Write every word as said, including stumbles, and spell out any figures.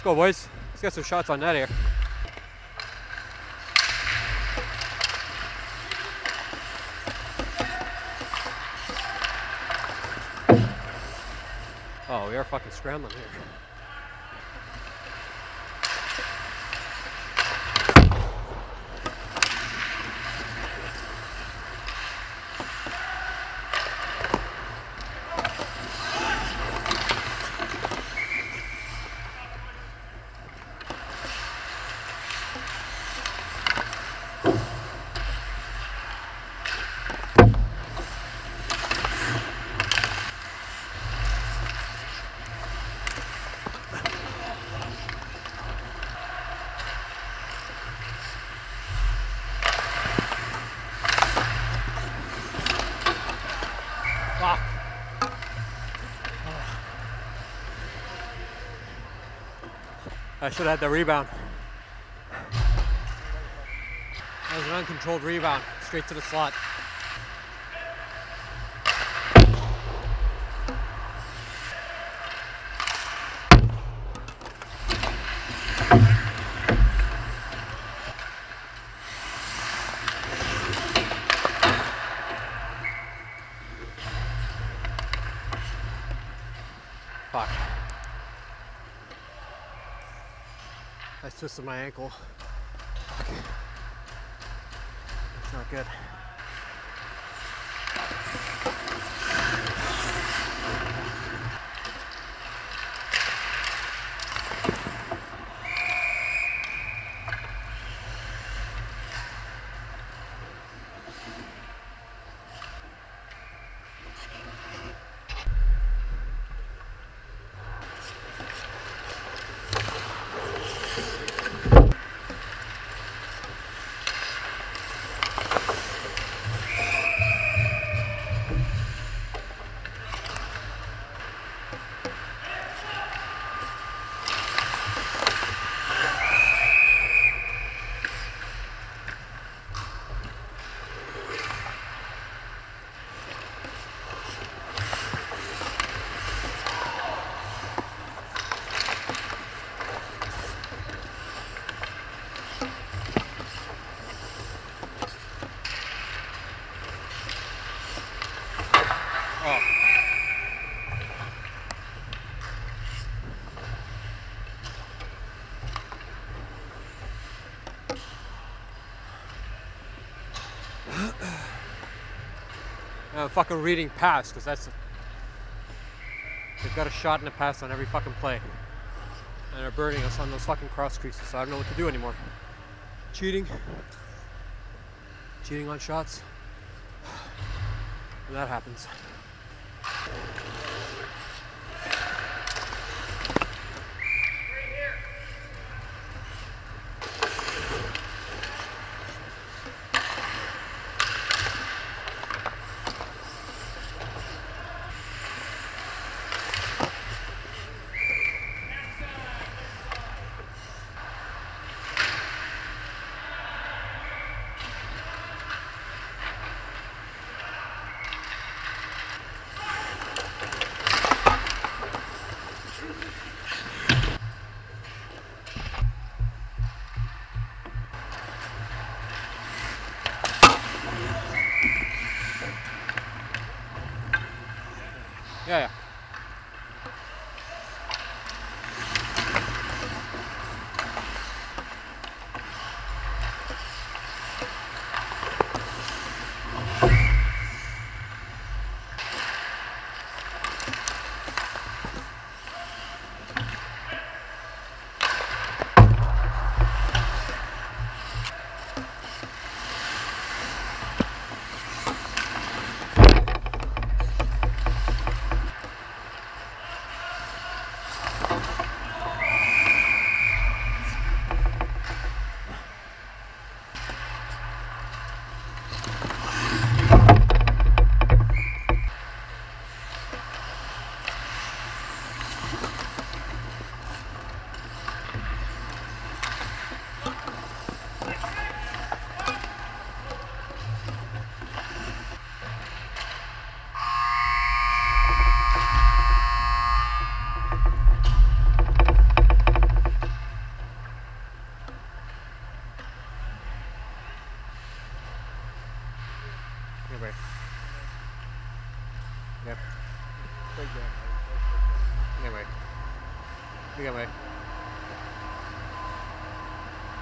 go, boys. Let's get some shots on net here. Oh, we are fucking scrambling here. I should have had the rebound. That was an uncontrolled rebound, straight to the slot. Fuck. I twisted my ankle. Fuck. That's not good. I'm fucking reading pass, because that's, they've got a shot and a pass on every fucking play. And they're burning us on those fucking cross creases, so I don't know what to do anymore. Cheating. Cheating on shots. And that happens. Yeah, yeah. Anyway. Yeah. Anyway. Anyway.